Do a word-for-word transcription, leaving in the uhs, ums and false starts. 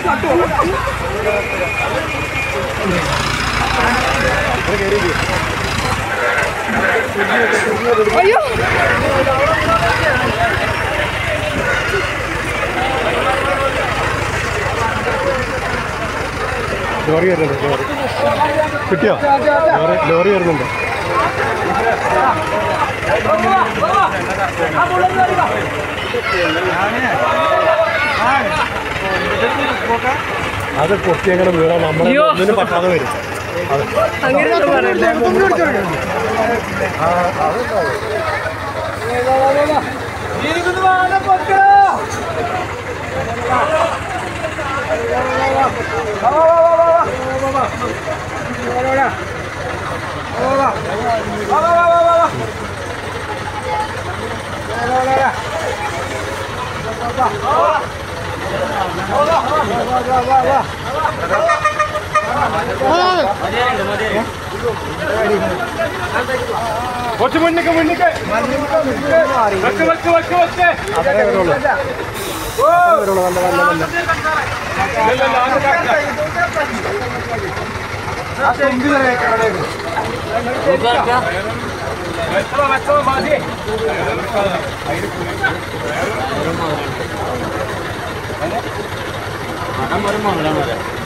അയ്യോ ലോറി വരുന്നുണ്ട് ലോറി കിട്ടിയോ ലോറി ലോറി വരുന്നുണ്ട് അത് പൊട്ടി അങ്ങനെ വീണോ നമ്മളെ ഒന്നിനും പറ്റാതെ വരും അങ്ങനെ കുറച്ച് മുന്നിക്ക് മുന്നിക്ക് വെക്ക് വെക്ക് വെക്ക് വെക്ക് അതേ വരുള്ളൂ വരുള്ളൂ വല്ല വല്ല